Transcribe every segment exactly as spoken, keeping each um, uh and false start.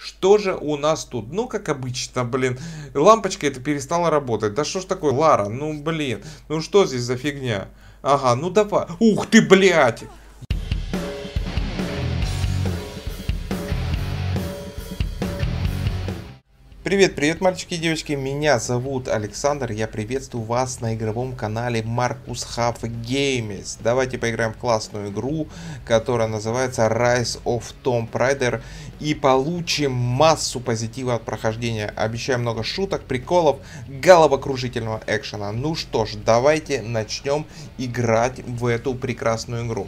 Что же у нас тут? Ну, как обычно, блин, лампочка эта перестала работать. Да что ж такое, Лара, ну, блин, ну что здесь за фигня? Ага, ну давай. Ух ты, блядь! Привет, привет, мальчики и девочки, меня зовут Александр, я приветствую вас на игровом канале Marcus Huff Games. Давайте поиграем в классную игру, которая называется Rise of Tomb Raider, и получим массу позитива от прохождения. Обещаю много шуток, приколов, головокружительного экшена. Ну что ж, давайте начнем играть в эту прекрасную игру.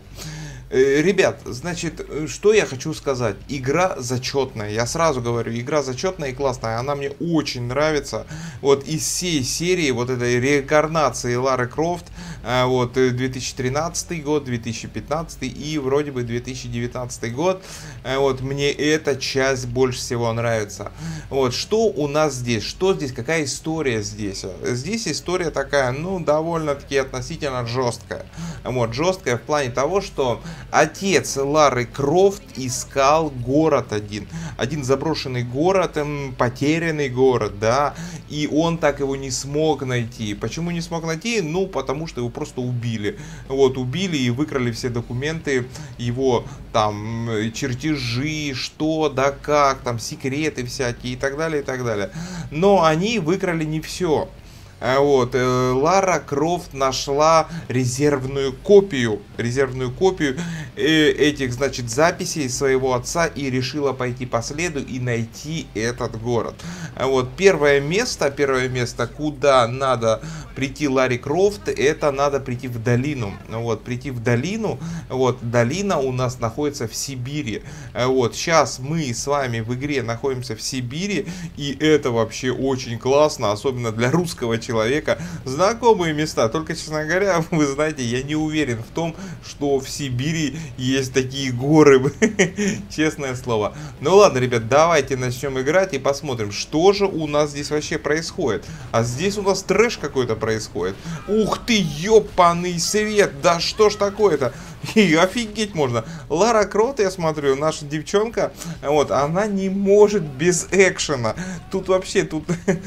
Ребят, значит, что я хочу сказать. Игра зачетная. Я сразу говорю, игра зачетная и классная. Она мне очень нравится. Вот из всей серии, вот этой реинкарнации Лары Крофт, вот две тысячи тринадцатый год, две тысячи пятнадцатый и вроде бы две тысячи девятнадцатый год. Вот мне эта часть больше всего нравится. Вот что у нас здесь? Что здесь? Какая история здесь? Здесь история такая, ну, довольно-таки относительно жесткая. Вот, жесткая в плане того, что отец Лары Крофт искал город один. Один заброшенный город, потерянный город, да. И он так его не смог найти. Почему не смог найти? Ну, потому что его просто убили. Вот, убили и выкрали все документы, его там чертежи, что, да как, там секреты всякие и так далее, и так далее. Но они выкрали не все. Вот, Лара Крофт нашла резервную копию, резервную копию этих, значит, записей своего отца и решила пойти по следу и найти этот город. Вот, первое место, первое место, куда надо прийти Ларе Крофт, это надо прийти в долину. Вот, прийти в долину, вот, долина у нас находится в Сибири. Вот, сейчас мы с вами в игре находимся в Сибири, и это вообще очень классно, особенно для русского человека. человека, знакомые места. Только, честно говоря, вы знаете, я не уверен в том, что в Сибири есть такие горы. Честное слово. Ну ладно, ребят, давайте начнем играть и посмотрим, что же у нас здесь вообще происходит. А здесь у нас трэш какой-то происходит. Ух ты, ёпаный свет! Да что ж такое-то? И офигеть можно. Лара Крофт, я смотрю, наша девчонка, вот, она не может без экшена. Тут вообще, тут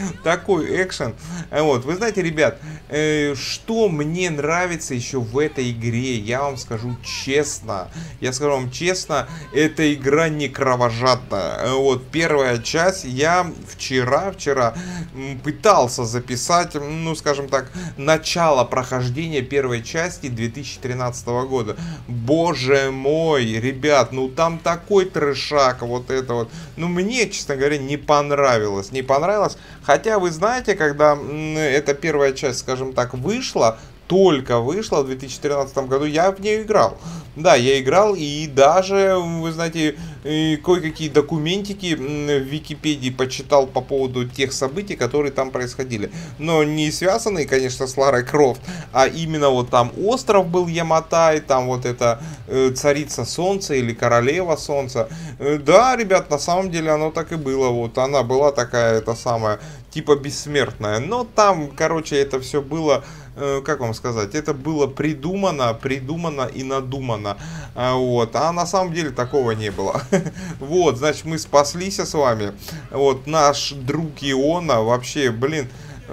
такой экшен. Вот, вы знаете, ребят, э, что мне нравится еще в этой игре, я вам скажу честно. Я скажу вам честно, эта игра не кровожадная. Вот, первая часть, я вчера, вчера пытался записать, ну, скажем так, начало прохождения первой части две тысячи тринадцатого года. Боже мой, ребят, ну там такой трешак, вот это вот. Ну мне, честно говоря, не понравилось, не понравилось. Хотя вы знаете, когда эта первая часть, скажем так, вышла, только вышла в две тысячи тринадцатом году, я в нее играл. Да, я играл, и даже, вы знаете, кое-какие документики в Википедии почитал по поводу тех событий, которые там происходили. Но не связанные, конечно, с Ларой Крофт, а именно вот там остров был Яматай, там вот эта э, царица солнца или королева солнца. Э, да, ребят, на самом деле оно так и было. Вот она была такая, это самая, типа бессмертная. Но там, короче, это все было... Как вам сказать, это было придумано, придумано и надумано. Вот, а на самом деле такого не было. Вот, значит, мы спаслись с вами. Вот, наш друг Иона, вообще, блин,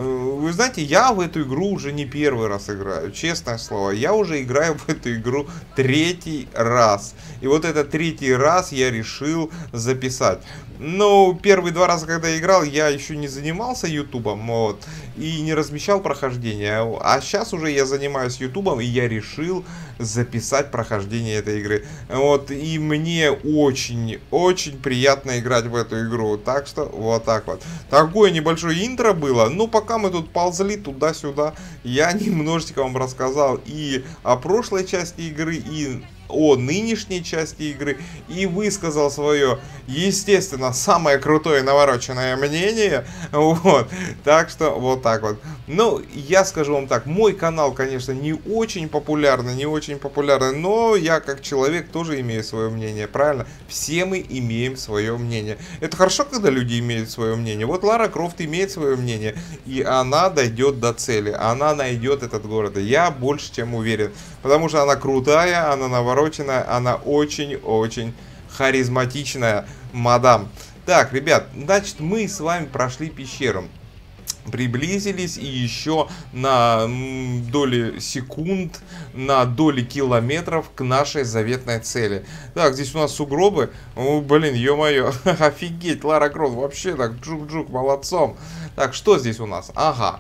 вы знаете, я в эту игру уже не первый раз играю, честное слово. Я уже играю в эту игру третий раз. И вот этот третий раз я решил записать. Но первые два раза, когда я играл, я еще не занимался ютубом, вот, и не размещал прохождение. А сейчас уже я занимаюсь ютубом, и я решил записать прохождение этой игры. Вот, и мне очень-очень приятно играть в эту игру. Так что, вот так вот. Такое небольшое интро было. Ну, пока мы тут ползли туда-сюда, я немножечко вам рассказал и о прошлой части игры, и о нынешней части игры, и высказал свое, естественно, самое крутое навороченное мнение. Вот, так что вот так вот. Ну, я скажу вам так, мой канал, конечно, не очень популярный, не очень популярный, но я как человек тоже имею свое мнение, правильно? Все мы имеем свое мнение. Это хорошо, когда люди имеют свое мнение. Вот Лара Крофт имеет свое мнение, и она дойдет до цели, она найдет этот город. Я больше чем уверен, потому что она крутая, она навороченная, она очень-очень харизматичная мадам. Так, ребят, значит, мы с вами прошли пещеру. Приблизились и еще на доли секунд, на доли километров к нашей заветной цели. Так, здесь у нас сугробы. О, блин, ё-моё, офигеть, Лара Крофт, вообще так, джук-джук, молодцом. Так, что здесь у нас? Ага.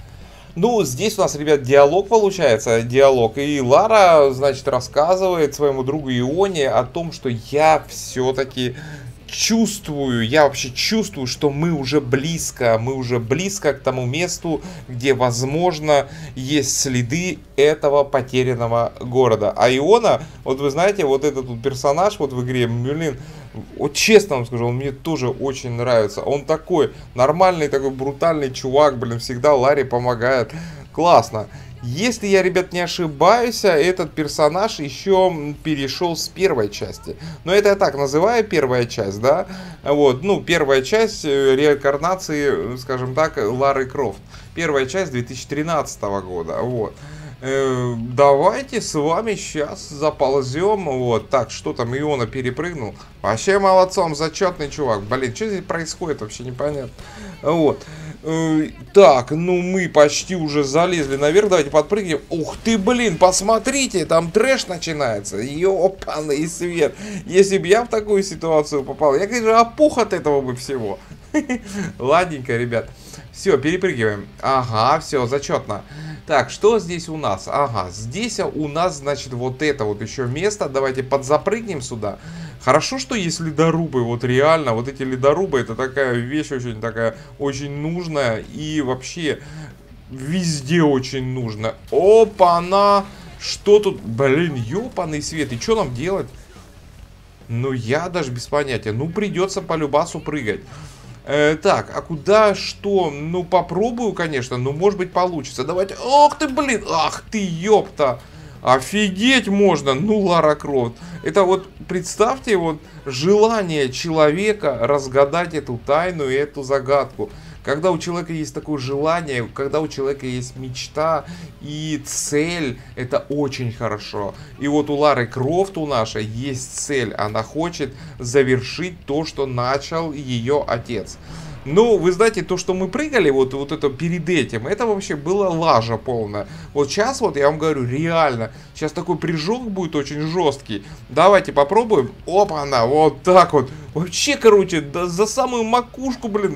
Ну, здесь у нас, ребят, диалог получается, диалог. И Лара, значит, рассказывает своему другу Ионе о том, что я все-таки... чувствую, я вообще чувствую, что мы уже близко, мы уже близко к тому месту, где, возможно, есть следы этого потерянного города. А Иона, вот вы знаете, вот этот вот персонаж вот в игре, блин, вот честно вам скажу, он мне тоже очень нравится. Он такой нормальный, такой брутальный чувак, блин, всегда Ларе помогает. Классно. Если я, ребят, не ошибаюсь, этот персонаж еще перешел с первой части. Но это я так называю, первая часть, да? Вот, ну, первая часть реинкарнации, скажем так, Лары Крофт. Первая часть две тысячи тринадцатого года, вот. Э, давайте с вами сейчас заползем. Вот, так, что там, Иона перепрыгнул. Вообще молодцом, зачетный чувак. Блин, что здесь происходит, вообще непонятно. Вот. Так, ну мы почти уже залезли наверх. Давайте подпрыгнем. Ух ты, блин, посмотрите, там трэш начинается. Ёпаный свет. Если бы я в такую ситуацию попал, я, конечно, опух от этого бы всего. Ладненько, ребят. Все, перепрыгиваем. Ага, все, зачетно. Так, что здесь у нас? Ага, здесь у нас, значит, вот это вот еще место. Давайте подзапрыгнем сюда. Хорошо, что есть ледорубы, вот реально, вот эти ледорубы, это такая вещь очень такая, очень нужная и вообще везде очень нужна. Опа-на! Что тут? Блин, ёпаный свет, и что нам делать? Ну, я даже без понятия, ну, придется по любасу прыгать. Э, так, а куда, что? Ну, попробую, конечно, но может быть получится. Давайте, ох ты, блин, ах ты, ёпта! Офигеть можно, ну, Лара Крофт. Это вот, представьте, вот желание человека разгадать эту тайну и эту загадку. Когда у человека есть такое желание, когда у человека есть мечта и цель, это очень хорошо. И вот у Лары Крофт у нашей есть цель. Она хочет завершить то, что начал ее отец. Ну, вы знаете, то, что мы прыгали, вот, вот это перед этим, это вообще было лажа полная. Вот сейчас, вот я вам говорю, реально, сейчас такой прыжок будет очень жесткий. Давайте попробуем. Опа-на, вот так вот. Вообще, короче, да, за самую макушку, блин,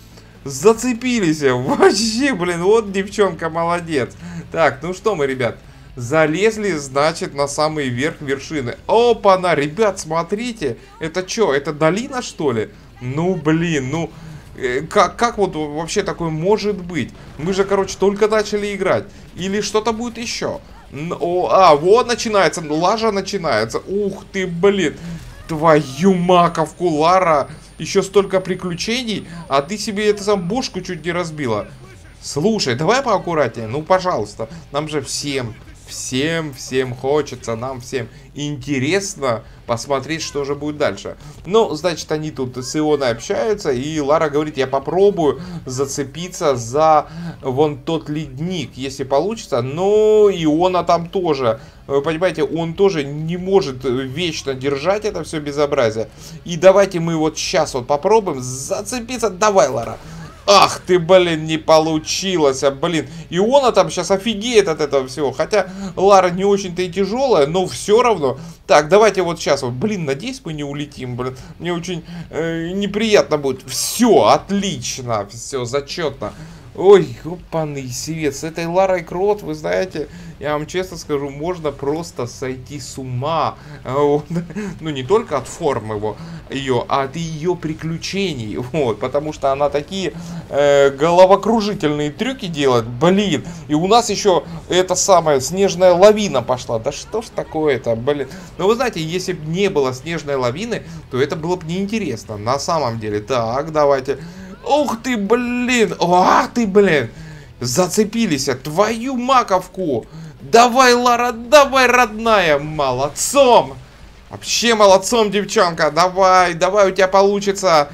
зацепились. Вообще, блин, вот девчонка молодец. Так, ну что мы, ребят, залезли, значит, на самый верх вершины. Опа-на, ребят, смотрите. Это что, это долина, что ли? Ну, блин, ну... Как, как вот вообще такое может быть? Мы же, короче, только начали играть. Или что-то будет еще? О, а, вот начинается, лажа начинается. Ух ты, блин. Твою маковку, Лара. Еще столько приключений, а ты себе это сам бошку чуть не разбила. Слушай, давай поаккуратнее, ну, пожалуйста. Нам же всем, всем, всем хочется, нам всем интересно посмотреть, что же будет дальше. Ну, значит, они тут с Ионой общаются, и Лара говорит, я попробую зацепиться за вон тот ледник, если получится. Но Иона там тоже, вы понимаете, он тоже не может вечно держать это все безобразие. И давайте мы вот сейчас вот попробуем зацепиться. Давай, Лара. Ах ты, блин, не получилось, а, блин. Иона там сейчас офигеет от этого всего. Хотя Лара не очень-то и тяжелая, но все равно. Так, давайте вот сейчас вот, блин, надеюсь, мы не улетим, блин. Мне очень э, неприятно будет. Все, отлично, все, зачетно. Ой, ёпаный свет, с этой Ларой Крофт, вы знаете, я вам честно скажу, можно просто сойти с ума. Ну, не только от формы его, ее, а от ее приключений. Вот, потому что она такие э, головокружительные трюки делает, блин. И у нас еще эта самая снежная лавина пошла. Да что ж такое-то, блин. Но вы знаете, если бы не было снежной лавины, то это было бы неинтересно, на самом деле. Так, давайте... Ух ты, блин! Ах ты, блин! Зацепились, твою маковку! Давай, Лара, давай, родная! Молодцом! Вообще молодцом, девчонка! Давай, давай, у тебя получится!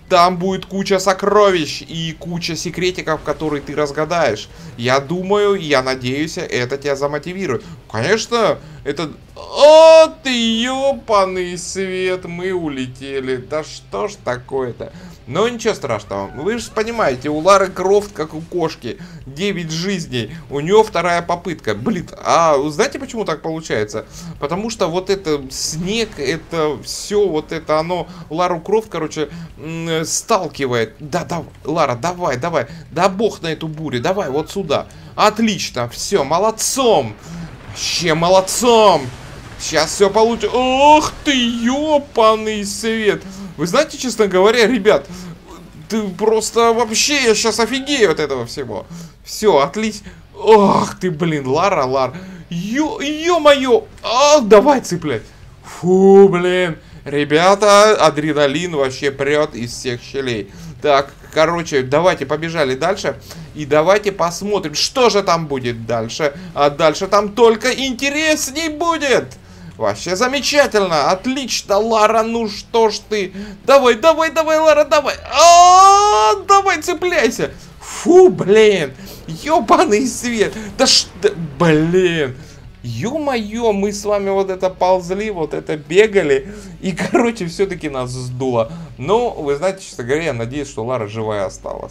Там будет куча сокровищ и куча секретиков, которые ты разгадаешь. Я думаю, я надеюсь, это тебя замотивирует. Конечно, это... О, ты ёпаный свет, мы улетели. Да что ж такое-то? Но ничего страшного. Вы же понимаете, у Лары Крофт, как у кошки, девять жизней. У нее вторая попытка. Блин, а знаете, почему так получается? Потому что вот это снег, это все, вот это оно Лару Крофт, короче, сталкивает. Да, да, Лара, давай, давай. Да бог на эту бурю, давай, вот сюда. Отлично, все, молодцом. Вообще молодцом. Сейчас все получится. Ох ты, ёпаный свет. Вы знаете, честно говоря, ребят, ты просто вообще, я сейчас офигею от этого всего. Все, отлично. Ох ты, блин, Лара, Лара. Ё-моё. Ах, давай цеплять. Фу, блин. Ребята, адреналин вообще прет из всех щелей. Так, короче, давайте побежали дальше. И давайте посмотрим, что же там будет дальше. А дальше там только интересней будет. Вообще замечательно, отлично, Лара, ну что ж ты. Давай, давай, давай, Лара, давай. А, давай, цепляйся. Фу, блин, ёбаный свет. Да что, блин. Ё-моё, мы с вами вот это ползли, вот это бегали. И, короче, все-таки нас сдуло. Но, вы знаете, честно говоря, я надеюсь, что Лара живая осталась.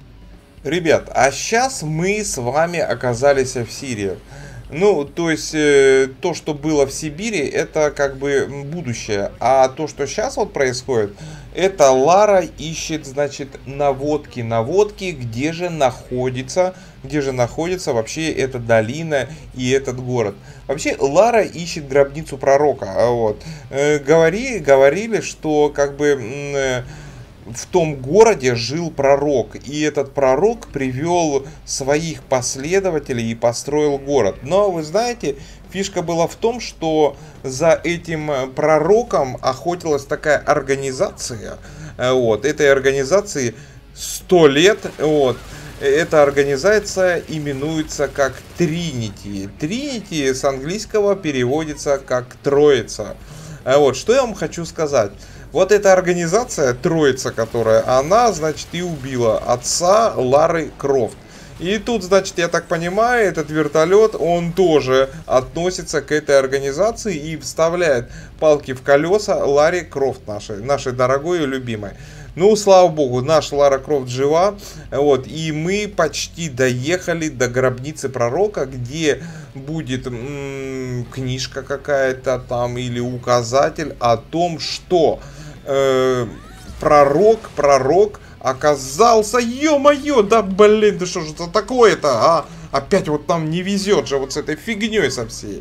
Ребят, а сейчас мы с вами оказались в Сирии. Ну, то есть, э, то, что было в Сибири, это как бы будущее. А то, что сейчас вот происходит, это Лара ищет, значит, наводки, наводки, где же находится, где же находится вообще эта долина и этот город. Вообще, Лара ищет гробницу пророка. Вот. Э, говори, говорили, что как бы... Э, в том городе жил пророк, и этот пророк привел своих последователей и построил город. Но вы знаете, фишка была в том, что за этим пророком охотилась такая организация. Вот, этой организации сто лет. Вот. Эта организация именуется как Тринити. Тринити с английского переводится как Троица. Вот, что я вам хочу сказать. Вот эта организация, Троица, которая, она, значит, и убила отца Лары Крофт. И тут, значит, я так понимаю, этот вертолет, он тоже относится к этой организации и вставляет палки в колеса Ларе Крофт, нашей, нашей дорогой и любимой. Ну, слава богу, наша Лара Крофт жива, вот, и мы почти доехали до гробницы пророка, где будет м-м, книжка какая-то там или указатель о том, что э, пророк, пророк оказался, ё-моё, да блин, да что же это такое-то, а? Опять вот нам не везет же вот с этой фигней со всей.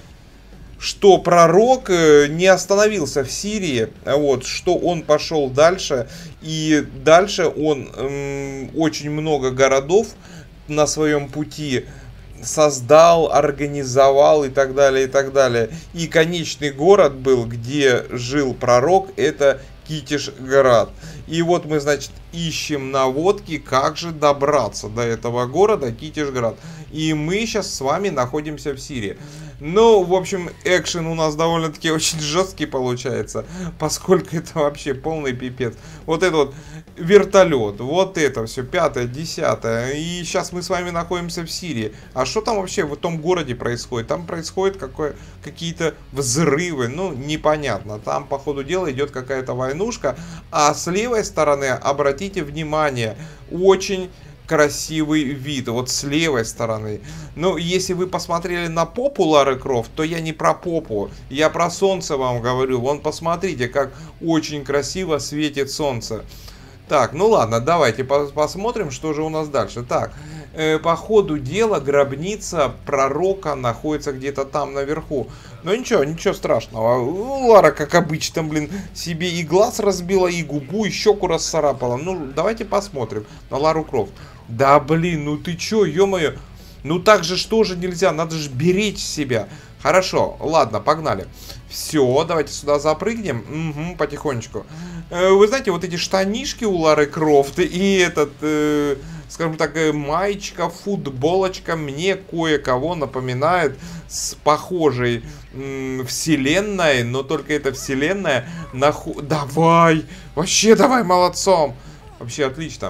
Что пророк не остановился в Сирии, вот, что он пошел дальше, и дальше он эм, очень много городов на своем пути создал, организовал и так далее, и так далее. И конечный город был, где жил пророк, это Китишград. И вот мы, значит, ищем наводки, как же добраться до этого города Китишград. И мы сейчас с вами находимся в Сирии. Ну, в общем, экшен у нас довольно-таки очень жесткий получается, поскольку это вообще полный пипец. Вот это вот вертолет, вот это все, пятое, десятое. И сейчас мы с вами находимся в Сирии. А что там вообще в том городе происходит? Там происходят какие-то взрывы, ну, непонятно. Там, по ходу дела, идет какая-то войнушка. А с левой стороны, обратите внимание, очень... красивый вид, вот с левой стороны. Ну, если вы посмотрели на попу Лары Крофт, то я не про попу, я про солнце вам говорю. Вон, посмотрите, как очень красиво светит солнце. Так, ну ладно, давайте посмотрим, что же у нас дальше. Так, э, по ходу дела гробница пророка находится где-то там наверху. Но ничего, ничего страшного. Лара, как обычно, блин, себе и глаз разбила, и губу, и щеку расцарапала. Ну, давайте посмотрим на Лару Крофт. Да, блин, ну ты чё, ё-моё. Ну так же что же нельзя, надо же беречь себя. Хорошо, ладно, погнали. Все, давайте сюда запрыгнем. Угу, потихонечку. Э, вы знаете, вот эти штанишки у Лары Крофт и этот... Э, скажем так, маечка, футболочка мне кое-кого напоминает с похожей м, вселенной, но только эта вселенная наху... Давай! Вообще давай, молодцом! Вообще отлично.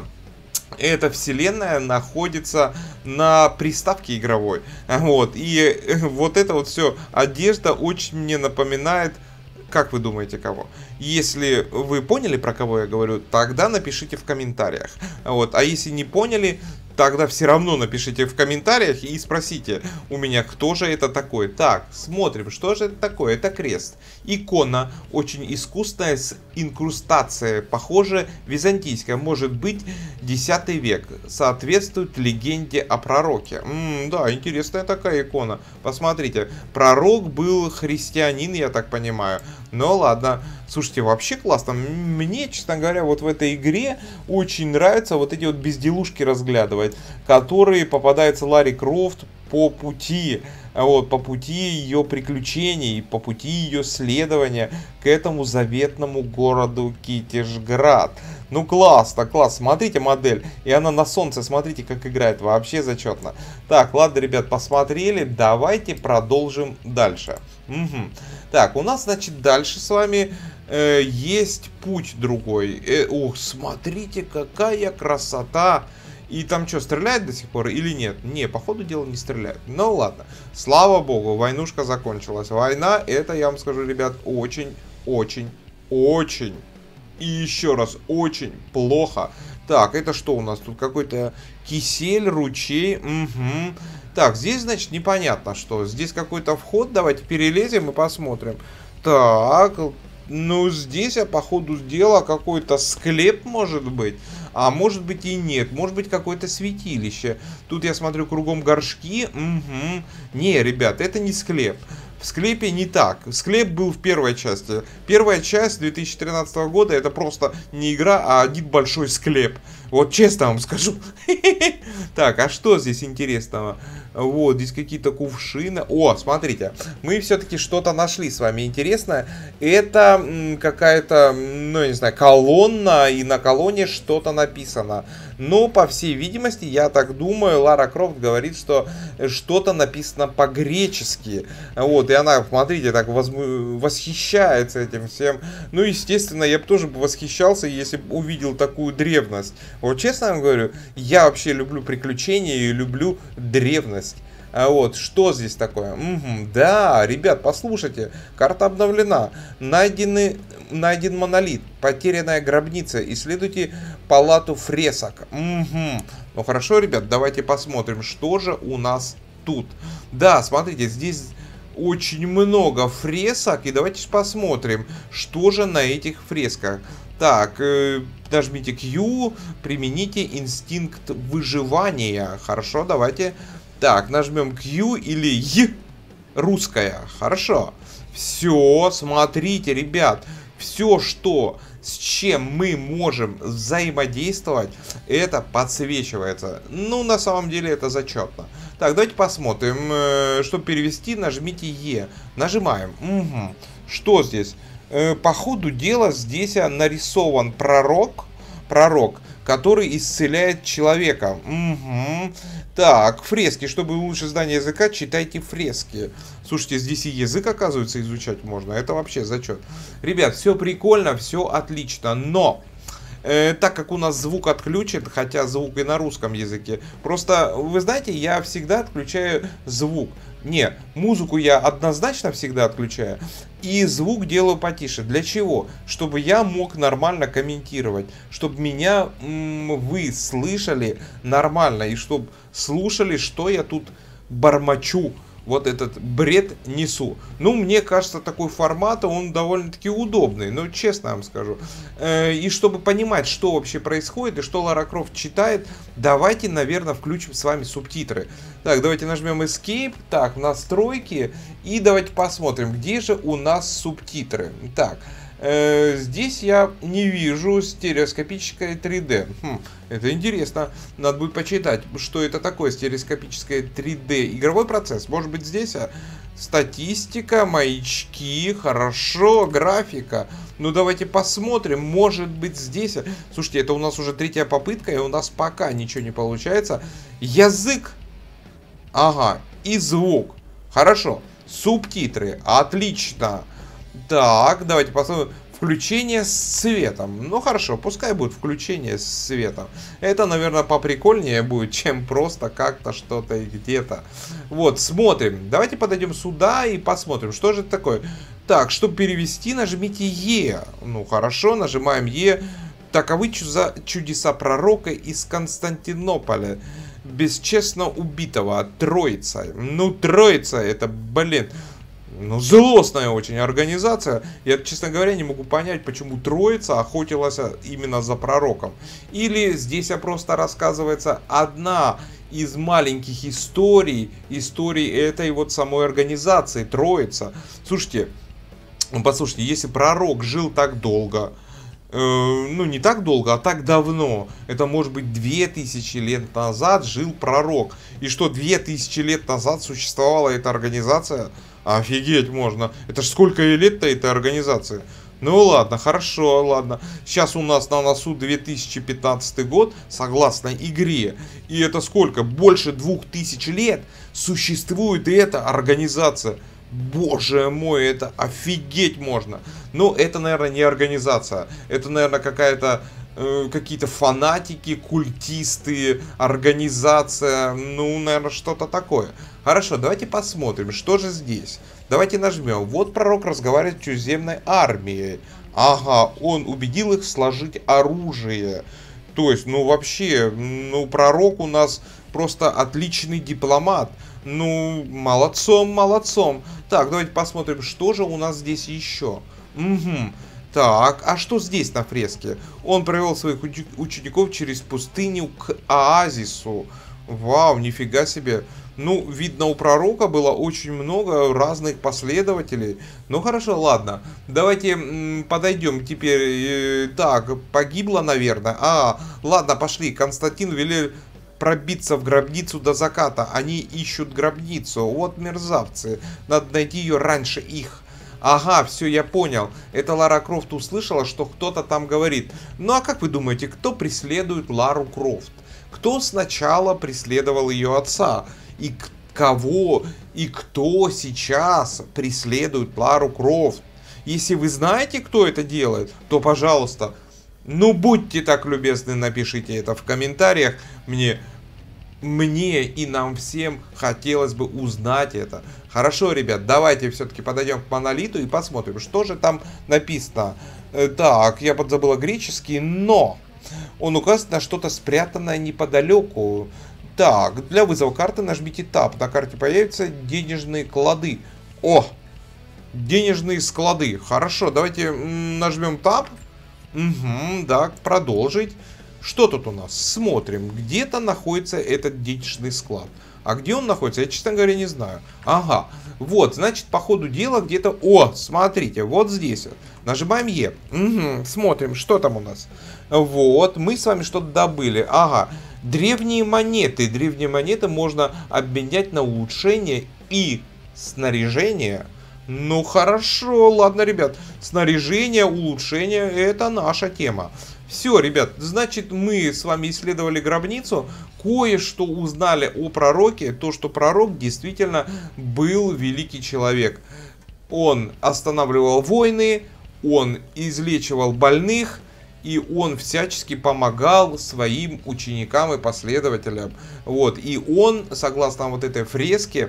Эта вселенная находится на приставке игровой. Вот. И вот это вот все. Одежда очень мне напоминает. Как вы думаете, кого? Если вы поняли, про кого я говорю, тогда напишите в комментариях. Вот. А если не поняли, тогда все равно напишите в комментариях и спросите у меня, кто же это такой. Так, смотрим, что же это такое. Это крест. Икона очень искусная, с инкрустацией. Похоже, византийская. Может быть, десятый век. Соответствует легенде о пророке. М-м, да, интересная такая икона. Посмотрите. Пророк был христианин, я так понимаю. Ну ладно. Слушайте, вообще классно. Мне, честно говоря, вот в этой игре очень нравятся вот эти вот безделушки разглядывать, которые попадаются Ларри Крофт по пути, вот, по пути ее приключений, по пути ее следования к этому заветному городу Китежград. Ну классно, класс, смотрите модель, и она на солнце, смотрите, как играет, вообще зачетно. Так, ладно, ребят, посмотрели, давайте продолжим дальше. Угу. Так, у нас, значит, дальше с вами э, есть путь другой. Э, ух, смотрите, какая красота! И там что, стреляет до сих пор или нет? Не, по ходу дела не стреляет. Ну ладно, слава богу, войнушка закончилась. Война, это, я вам скажу, ребят, очень, очень, очень и еще раз очень плохо. Так, это что у нас тут? Какой-то кисель, ручей. Угу. Так, здесь, значит, непонятно что. Здесь какой-то вход. Давайте перелезем и посмотрим. Так, ну здесь я по ходу дела какой-то склеп может быть. А может быть и нет. Может быть какое-то святилище. Тут я смотрю кругом горшки. Угу. Не, ребят, это не склеп. В склепе не так. Склеп был в первой части. Первая часть две тысячи тринадцатого года это просто не игра, а один большой склеп. Вот честно вам скажу. Так, а что здесь интересного? Вот, здесь какие-то кувшины. О, смотрите, мы все-таки что-то нашли с вами интересное. Это какая-то, ну, я не знаю, колонна, и на колонне что-то написано. Но, по всей видимости, я так думаю, Лара Крофт говорит, что что-то написано по-гречески. Вот, и она, смотрите, так возму... восхищается этим всем. Ну, естественно, я бы тоже восхищался, если бы увидел такую древность. Вот, честно вам говорю, я вообще люблю приключения и люблю древность. А вот, что здесь такое? Угу, да, ребят, послушайте, карта обновлена. Найдены, найден монолит, потерянная гробница. Исследуйте палату фресок. Угу. Ну хорошо, ребят, давайте посмотрим, что же у нас тут. Да, смотрите, здесь очень много фресок. И давайте посмотрим, что же на этих фресках. Так, э, нажмите Q, примените инстинкт выживания. Хорошо, давайте... Так, нажмем Q или Е, русская. Хорошо. Все, смотрите, ребят. Все, что, с чем мы можем взаимодействовать, это подсвечивается. Ну, на самом деле, это зачетно. Так, давайте посмотрим. Чтобы перевести, нажмите Е. Нажимаем. Угу. Что здесь? По ходу дела здесь нарисован пророк. Пророк, который исцеляет человека. Угу. Так, фрески. Чтобы улучшить знание языка, читайте фрески. Слушайте, здесь и язык, оказывается, изучать можно. Это вообще зачет. Ребят, все прикольно, все отлично. Но, э, так как у нас звук отключен, хотя звук и на русском языке, просто, вы знаете, я всегда отключаю звук. Не, музыку я однозначно всегда отключаю. И звук делаю потише. Для чего? Чтобы я мог нормально комментировать. Чтобы меня м, вы слышали нормально. И чтобы слушали, что я тут бормочу. Вот этот бред несу. Ну, мне кажется, такой формат, он довольно-таки удобный. Ну, честно вам скажу. И чтобы понимать, что вообще происходит и что Лара Крофт читает, давайте, наверное, включим с вами субтитры. Так, давайте нажмем Escape. Так, настройки. И давайте посмотрим, где же у нас субтитры. Так. Здесь я не вижу стереоскопическое три дэ. Хм, это интересно. Надо будет почитать, что это такое стереоскопическое три дэ. Игровой процесс. Может быть здесь? А... Статистика, маячки, хорошо, графика. Ну давайте посмотрим, может быть здесь... Слушайте, это у нас уже третья попытка, и у нас пока ничего не получается. Язык. Ага, и звук. Хорошо. Субтитры. Отлично. Так, давайте посмотрим. Включение с цветом. Ну хорошо, пускай будет включение с цветом. Это, наверное, поприкольнее будет, чем просто как-то что-то и где-то. Вот, смотрим. Давайте подойдем сюда и посмотрим, что же это такое. Так, чтобы перевести, нажмите Е. Ну хорошо, нажимаем Е. Таковы чудеса пророка из Константинополя. Бесчестно убитого. Троица. Ну, Троица, это, блин... Ну, злостная очень организация. Я, честно говоря, не могу понять, почему Троица охотилась именно за пророком. Или здесь просто рассказывается одна из маленьких историй, историй этой вот самой организации, Троица. Слушайте, ну, послушайте, если пророк жил так долго, э, ну, не так долго, а так давно, это может быть две тысячи лет назад жил пророк. И что, две тысячи лет назад существовала эта организация? Офигеть можно. Это ж сколько лет-то этой организации. Ну ладно, хорошо, ладно. Сейчас у нас на носу две тысячи пятнадцатый год, согласно игре. И это сколько? Больше двух тысяч лет существует эта организация. Боже мой, это офигеть можно. Но это, наверное, не организация. Это, наверное, какая-то... какие-то фанатики, культисты, организация, ну, наверное, что-то такое. Хорошо, давайте посмотрим, что же здесь. Давайте нажмем. Вот пророк разговаривает с туземной армией. Ага, он убедил их сложить оружие. То есть, ну, вообще, ну, пророк у нас просто отличный дипломат. Ну, молодцом, молодцом. Так, давайте посмотрим, что же у нас здесь еще. Угу. Так, а что здесь на фреске? Он провел своих учеников через пустыню к оазису. Вау, нифига себе. Ну, видно, у пророка было очень много разных последователей. Ну, хорошо, ладно. Давайте м, подойдем теперь. Э, так, погибло, наверное. А, ладно, пошли. Константин велел пробиться в гробницу до заката. Они ищут гробницу. Вот мерзавцы. Надо найти ее раньше их. Ага, все, я понял. Это Лара Крофт услышала, что кто-то там говорит. Ну а как вы думаете, кто преследует Лару Крофт? Кто сначала преследовал ее отца? И кого и кто сейчас преследует Лару Крофт? Если вы знаете, кто это делает, то, пожалуйста, ну будьте так любезны, напишите это в комментариях. Мне... Мне и нам всем хотелось бы узнать это. Хорошо, ребят, давайте все-таки подойдем к монолиту и посмотрим, что же там написано. Так, я подзабыла греческий, но он указывает на что-то спрятанное неподалеку. Так, для вызова карты нажмите Tab. На карте появятся денежные клады. О, денежные склады. Хорошо, давайте нажмем Tab. Угу, так, продолжить. Что тут у нас? Смотрим. Где-то находится этот денежный склад. А где он находится, я, честно говоря, не знаю. Ага. Вот, значит, по ходу дела где-то... О, смотрите, вот здесь. Нажимаем Е. Угу, смотрим, что там у нас. Вот, мы с вами что-то добыли. Ага. Древние монеты. Древние монеты можно обменять на улучшение и снаряжение. Ну, хорошо, ладно, ребят. Снаряжение, улучшение, это наша тема. Все, ребят, значит, мы с вами исследовали гробницу, кое-что узнали о пророке, то, что пророк действительно был великий человек. Он останавливал войны, он излечивал больных, и он всячески помогал своим ученикам и последователям. Вот, и он, согласно вот этой фреске,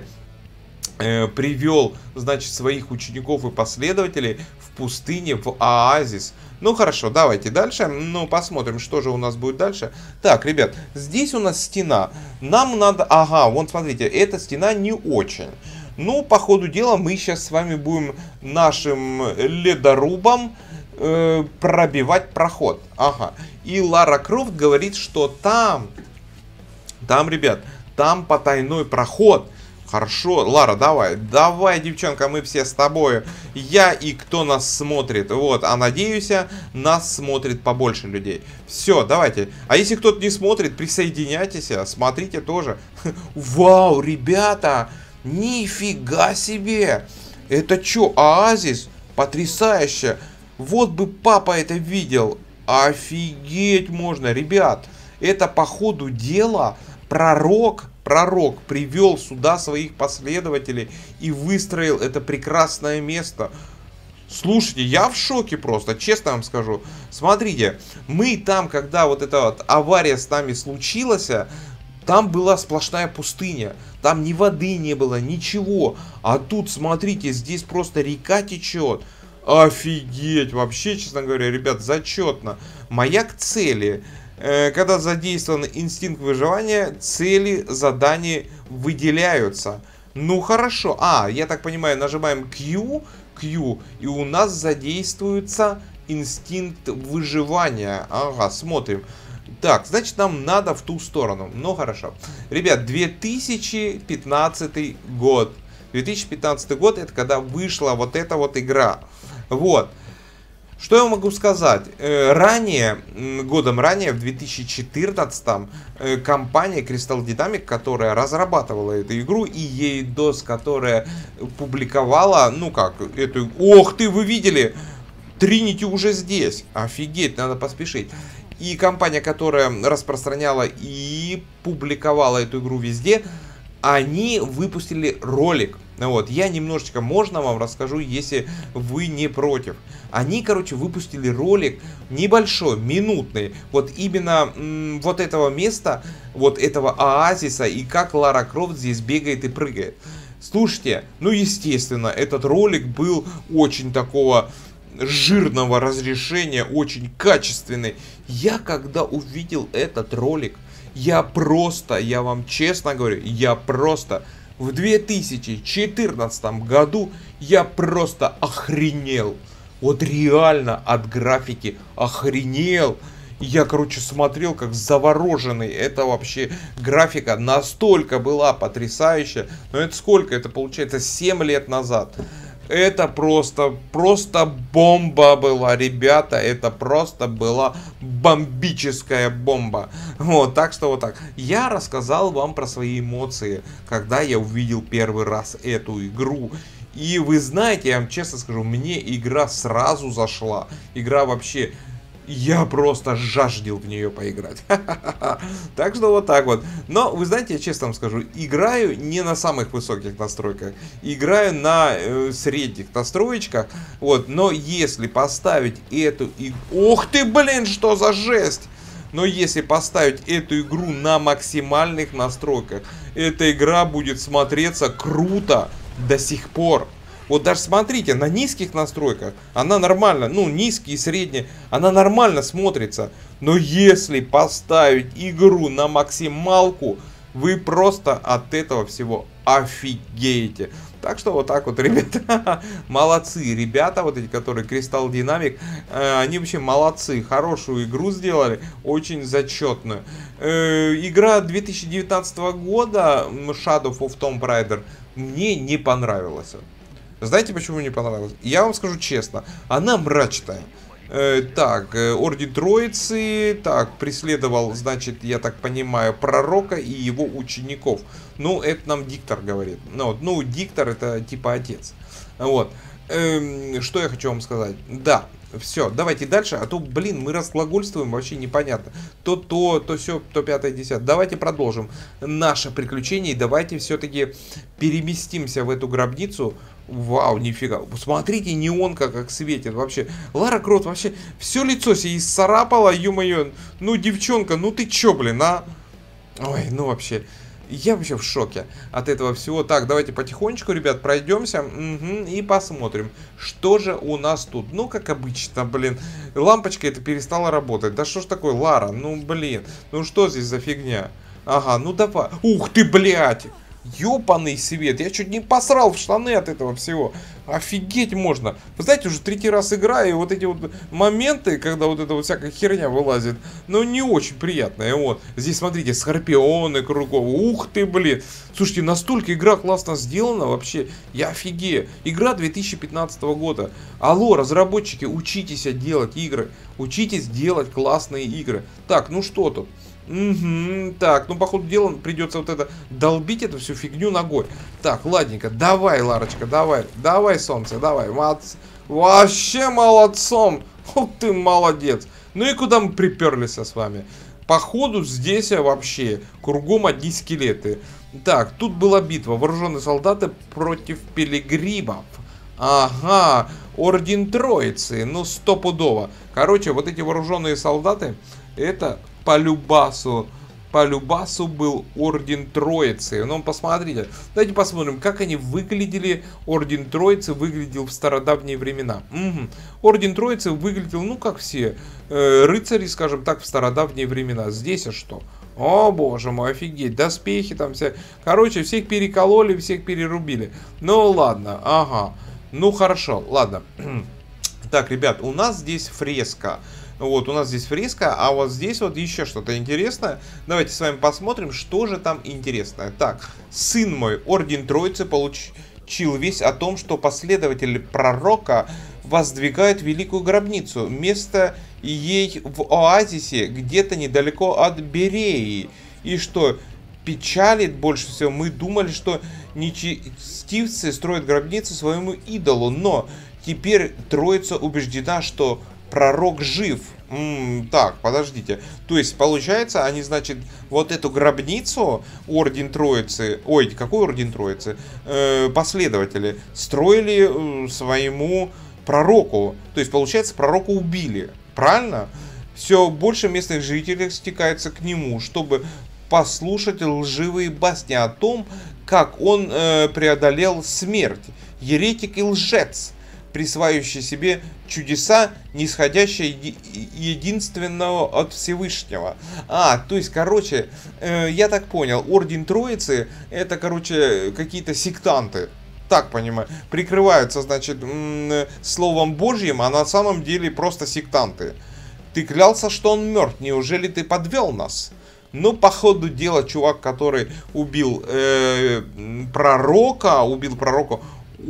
э, привел, значит, своих учеников и последователей в пустыне, в оазис. Ну хорошо, давайте дальше. Ну, посмотрим, что же у нас будет дальше. Так, ребят, здесь у нас стена. Нам надо... Ага, вон, смотрите, эта стена не очень. Ну, по ходу дела, мы сейчас с вами будем нашим ледорубом э, пробивать проход. Ага. И Лара Крофт говорит, что там... Там, ребят, там потайной проход. Хорошо, Лара, давай, давай, девчонка, мы все с тобой. Я и кто нас смотрит. Вот, а надеюсь, нас смотрит побольше людей. Все, давайте. А если кто-то не смотрит, присоединяйтесь, смотрите тоже. Вау, ребята, Нифига себе! Это чё, Оазис? Потрясающе! Вот бы папа это видел. Офигеть можно, ребят. Это по ходу дела пророк, пророк привел сюда своих последователей и выстроил это прекрасное место. Слушайте, я в шоке просто, честно вам скажу. Смотрите, мы там, когда вот эта вот авария с нами случилась, там была сплошная пустыня. Там ни воды не было, ничего. А тут, смотрите, здесь просто река течет. Офигеть, вообще, честно говоря, ребят, зачетно. Маяк цели. Э, когда задействован инстинкт выживания, цели, задания выделяются. Ну хорошо. А, я так понимаю, нажимаем Q, Q, и у нас задействуется инстинкт выживания. Ага, смотрим. Так, значит, нам надо в ту сторону. Ну хорошо. Ребят, две тысячи пятнадцатый год. две тысячи пятнадцатый год, это когда вышла вот эта вот игра. Вот. Что я могу сказать? Ранее, годом ранее, в две тысячи четырнадцатом, компания Crystal Dynamics, которая разрабатывала эту игру, и Eidos, которая публиковала, ну как, эту... Ох ты, вы видели? Trinity уже здесь. Офигеть, надо поспешить. И компания, которая распространяла и публиковала эту игру везде, они выпустили ролик. Вот, я немножечко, можно вам расскажу, если вы не против. Они, короче, выпустили ролик небольшой, минутный, вот именно м, вот этого места, вот этого оазиса, и как Лара Крофт здесь бегает и прыгает. Слушайте, ну естественно, этот ролик был очень такого жирного разрешения, очень качественный. Я когда увидел этот ролик, я просто, я вам честно говорю, я просто... В две тысячи четырнадцатом году я просто охренел. Вот реально от графики охренел. Я, короче, смотрел как завороженный. Это вообще графика настолько была потрясающая. Но это сколько? Это получается семь лет назад. Это просто, просто бомба была, ребята. Это просто была бомбическая бомба. Вот, так что вот так. Я рассказал вам про свои эмоции, когда я увидел первый раз эту игру. И вы знаете, я вам честно скажу, мне игра сразу зашла. Игра вообще... Я просто жаждал в нее поиграть. Так что вот так вот. Но, вы знаете, я честно вам скажу, играю не на самых высоких настройках. Играю на э, средних настроечках. Вот, но если поставить эту игру... Ох ты, блин, что за жесть! Но если поставить эту игру на максимальных настройках, эта игра будет смотреться круто до сих пор. Вот даже смотрите, на низких настройках она нормально, ну низкие и средние, она нормально смотрится. Но если поставить игру на максималку, вы просто от этого всего офигеете. Так что вот так вот, ребята, молодцы. Ребята, вот эти, которые Crystal Dynamics, э, они вообще молодцы. Хорошую игру сделали, очень зачетную. Э, игра две тысячи девятнадцатого года, Shadow of Tomb Raider, мне не понравилась. Знаете, почему не понравилось? Я вам скажу честно, она мрачная. Э, так, э, Орден Троицы, так, преследовал, значит, я так понимаю, пророка и его учеников. Ну, это нам диктор говорит. Ну, ну диктор это типа отец. Вот. Э, что я хочу вам сказать? Да. Все, давайте дальше, а то, блин, мы разглагольствуем, вообще непонятно. То то, то все, то пятое, десятое. Давайте продолжим наше приключение и давайте все-таки переместимся в эту гробницу. Вау, нифига. Смотрите, неонка как светит вообще. Лара Крофт вообще все лицо себе исцарапала, ё-моё. Ну, девчонка, ну ты чё, блин, а? Ой, ну вообще... Я вообще в шоке от этого всего. Так, давайте потихонечку, ребят, пройдемся угу, и посмотрим, что же у нас тут. Ну, как обычно, блин, лампочка эта перестала работать. Да что ж такое, Лара? Ну, блин, ну что здесь за фигня? Ага, ну давай. Ух ты, блядь! Ёбаный свет, я чуть не посрал в штаны от этого всего. Офигеть можно. Вы знаете, уже третий раз играю, и вот эти вот моменты, когда вот эта вот всякая херня вылазит, ну не очень приятные. Вот, здесь смотрите, скорпионы кругом. Ух ты, блин. Слушайте, настолько игра классно сделана, вообще, я офигею. Игра две тысячи пятнадцатого года. Алло, разработчики, учитесь делать игры. Учитесь делать классные игры. Так, ну что тут? Угу, так, ну, по ходу дела придется вот это долбить эту всю фигню ногой. Так, ладненько, давай, Ларочка, давай, давай, солнце, давай, молодц. Вообще молодцом. Вот ты молодец. Ну и куда мы приперлись с вами? Походу здесь вообще кругом одни скелеты. Так, тут была битва. Вооруженные солдаты против пилигримов. Ага, Орден Троицы. Ну, стопудово. Короче, вот эти вооруженные солдаты, это по любасу. По любасу был Орден Троицы. Ну, посмотрите. Давайте посмотрим, как они выглядели. Орден Троицы выглядел в стародавние времена. Угу. Орден Троицы выглядел, ну, как все э, рыцари, скажем так, в стародавние времена. Здесь а что? О, боже мой, офигеть. Доспехи там все. Короче, всех перекололи, всех перерубили. Ну, ладно, ага. Ну, хорошо, ладно. Так, ребят, у нас здесь фреска. Вот, у нас здесь фреска, а вот здесь вот еще что-то интересное. Давайте с вами посмотрим, что же там интересное. Так, сын мой, Орден Троицы получил весть о том, что последователи пророка воздвигают великую гробницу. Место ей в оазисе, где-то недалеко от Береи. И что печалит больше всего, мы думали, что нечестивцы строят гробницу своему идолу, но теперь Троица убеждена, что пророк жив. М-м, так, подождите. То есть, получается, они, значит, вот эту гробницу Орден Троицы, ой, какой Орден Троицы? Э, последователи строили э, своему пророку. То есть, получается, пророка убили. Правильно? Все больше местных жителей стекается к нему, чтобы послушать лживые басни о том, как он э, преодолел смерть. Еретик и лжец, присваивающий себе чудеса, нисходящие еди единственного от Всевышнего. А, то есть, короче, э, я так понял, Орден Троицы это, короче, какие-то сектанты. Так понимаю, прикрываются, значит, словом Божьим, а на самом деле просто сектанты. Ты клялся, что он мертв, неужели ты подвел нас? Ну, по ходу дела, чувак, который убил э, пророка, убил пророка,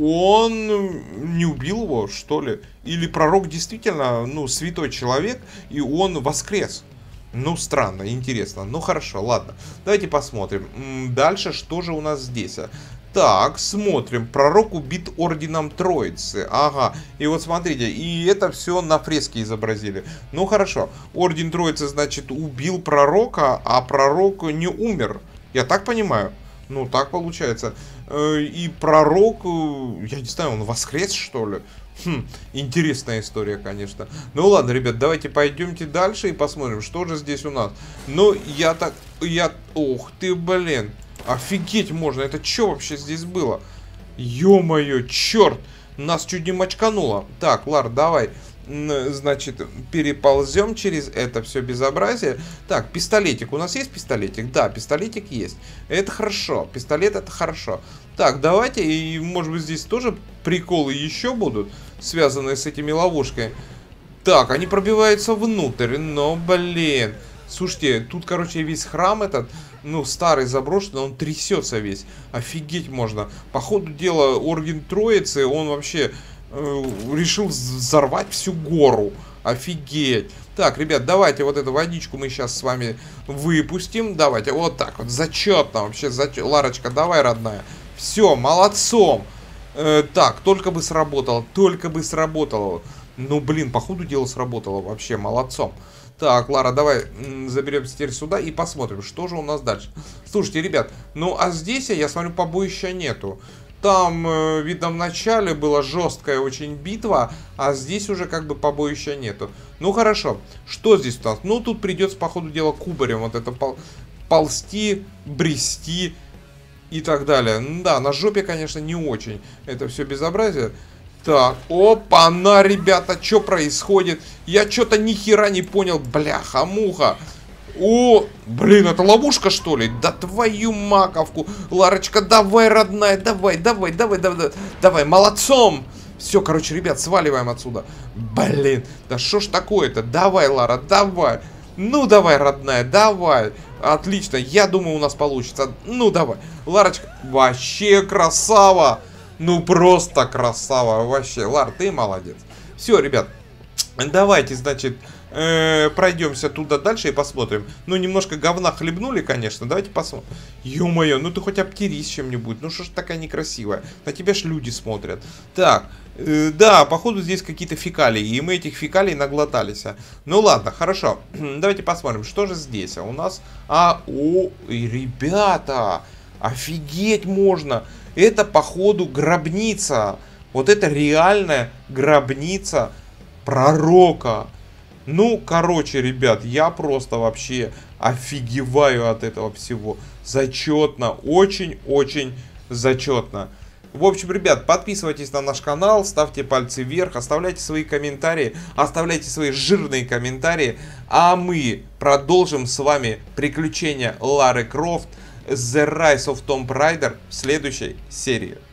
он не убил его, что ли? Или пророк действительно, ну, святой человек, и он воскрес? Ну, странно, интересно. Ну, хорошо, ладно. Давайте посмотрим. Дальше, что же у нас здесь? Так, смотрим. Пророк убит Орденом Троицы. Ага. И вот смотрите, и это все на фреске изобразили. Ну, хорошо. Орден Троицы, значит, убил пророка, а пророк не умер. Я так понимаю? Ну, так получается. И пророк, я не знаю, он воскрес, что ли? Хм, интересная история, конечно. Ну ладно, ребят, давайте пойдемте дальше и посмотрим, что же здесь у нас. Ну, я так... Я... Ох ты, блин. Офигеть можно. Это что вообще здесь было? Ё-моё, черт. Нас чуть не мочкануло. Так, Лар, давай. Значит, переползем через это все безобразие. Так, пистолетик. У нас есть пистолетик? Да, пистолетик есть. Это хорошо. Пистолет это хорошо. Так, давайте. И может быть здесь тоже приколы еще будут, связанные с этими ловушками. Так, они пробиваются внутрь. Но, блин. Слушайте, тут, короче, весь храм этот, ну, старый, заброшенный, он трясется весь. Офигеть можно. По ходу дела, Орден Троицы, он вообще... решил взорвать всю гору. Офигеть. Так, ребят, давайте вот эту водичку мы сейчас с вами выпустим. Давайте, вот так вот, зачетно вообще, зачет. Ларочка, давай, родная. Все, молодцом. э, Так, только бы сработало, только бы сработало. Ну, блин, по ходу дела сработало вообще, молодцом. Так, Лара, давай заберемся теперь сюда и посмотрим, что же у нас дальше. Слушайте, ребят, ну а здесь, я смотрю, побоища нету. Там, э, видно, в начале была жесткая очень битва, а здесь уже как бы побоища нету. Ну хорошо, что здесь у нас? Ну тут придется по ходу дела кубарем вот это пол ползти, брести и так далее. Да, на жопе, конечно, не очень это все безобразие. Так, опа-на, ребята, что происходит? Я что-то ни хера не понял, бляха-муха. О, блин, это ловушка, что ли? Да твою маковку. Ларочка, давай, родная, давай, давай, давай, давай, давай, молодцом. Все, короче, ребят, сваливаем отсюда. Блин, да что ж такое-то? Давай, Лара, давай. Ну, давай, родная, давай. Отлично, я думаю, у нас получится. Ну, давай. Ларочка, вообще красава. Ну, просто красава, вообще. Лар, ты молодец. Все, ребят, давайте, значит... э, пройдемся туда дальше и посмотрим. Ну, немножко говна хлебнули, конечно. Давайте посмотрим. Ё-моё, ну ты хоть обтерись чем-нибудь. Ну что ж такая некрасивая? На тебя ж люди смотрят. Так, э, да, походу здесь какие-то фекалии. И мы этих фекалий наглотались. Ну ладно, хорошо. Давайте посмотрим, что же здесь. А у нас... А, о, ребята, офигеть можно. Это, походу, гробница. Вот это реальная гробница пророка. Ну, короче, ребят, я просто вообще офигеваю от этого всего. Зачетно, очень-очень зачетно. В общем, ребят, подписывайтесь на наш канал, ставьте пальцы вверх, оставляйте свои комментарии, оставляйте свои жирные комментарии. А мы продолжим с вами приключения Лары Крофт The Rise of Tomb Raider в следующей серии.